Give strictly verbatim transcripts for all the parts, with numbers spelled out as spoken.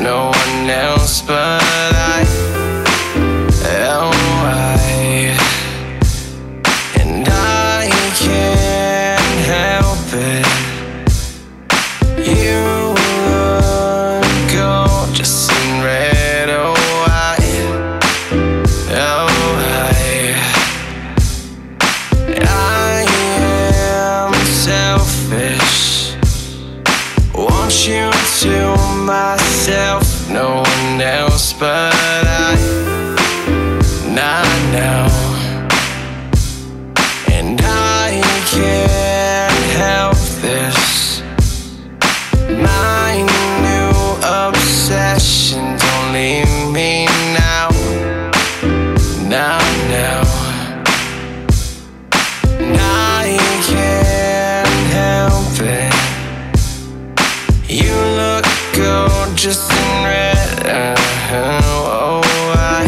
no one else but I. Oh, I. And I can't help it. You look gorgeous in red. Oh, I. Oh, I. I am selfish. Want you to myself, no one else but I. Not now. And I can't help this. My new obsession, don't leave me now. Now, now. And I can't help it. You look gorgeous in red. Uh-huh. Oh, I.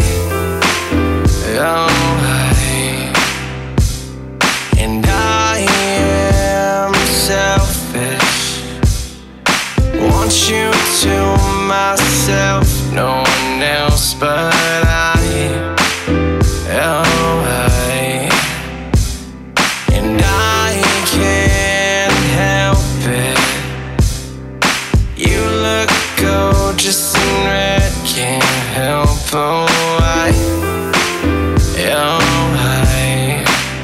Oh, I. And I am selfish. Want you to myself, no one else but I. Oh, I. And I can't help it. You look gorgeous in red, can't help. Oh, I. Oh, I.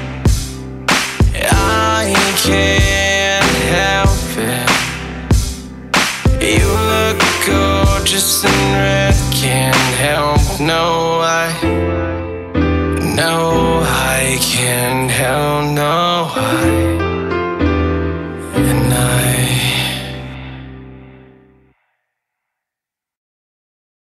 I can't help it. You look gorgeous in red, can't help. No, I. No, I can't help. No, I.